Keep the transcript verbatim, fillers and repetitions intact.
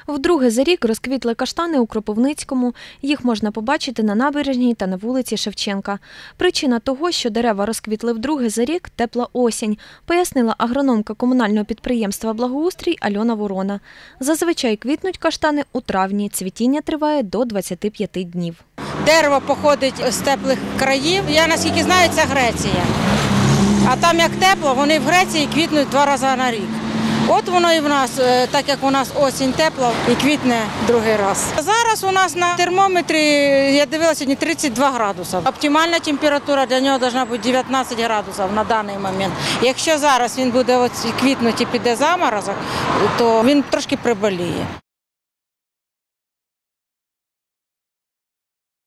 Вдруге за рік розквітли каштани у Кропивницькому. Їх можна побачити на набережній та на вулиці Шевченка. Причина того, що дерева розквітли вдруге за рік – тепла осінь, пояснила агрономка комунального підприємства «Благоустрій» Альона Ворона. Зазвичай квітнуть каштани у травні, цвітіння триває до двадцяти п'яти днів. Дерево походить з теплих країв. Я, наскільки знаю, це Греція. А там як тепло, вони в Греції квітнуть два рази на рік. От воно і в нас, так як у нас осінь тепла, і квітне другий раз. Зараз у нас на термометрі, я дивилася, сьогодні тридцять два градуси. Оптимальна температура для нього має бути дев'ятнадцять градусів на даний момент. Якщо зараз він буде квітнути і піде заморозок, то він трошки приболіє.